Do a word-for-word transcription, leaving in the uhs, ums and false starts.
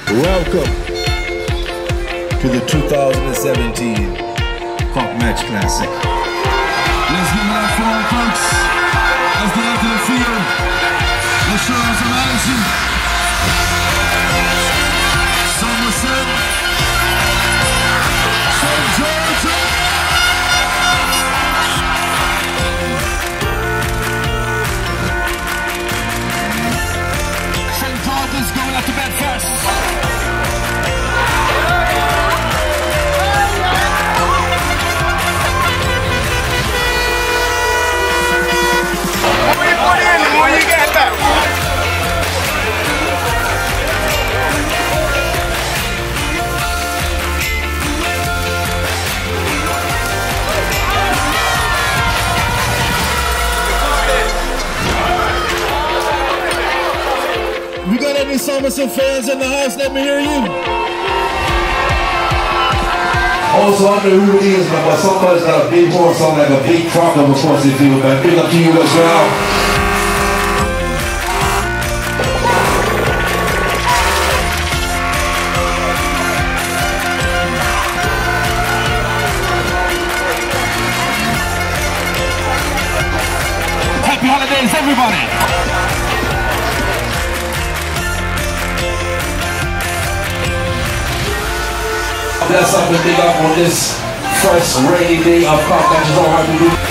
Welcome to the two thousand seventeen Cup Match Classic. Let's give it up for our folks. Let's get out to the field. Let's show them some action. Somerset. Saint George. Saint George's going out to bed first. We got any Somerset fans in the house? Let me hear you. Also, I don't know who it is, but somebody's got a big horse on like a big truck of a course they feel, man. Big up to you as well. Happy holidays, everybody! That's something big up on this first rainy day of Cupmatch.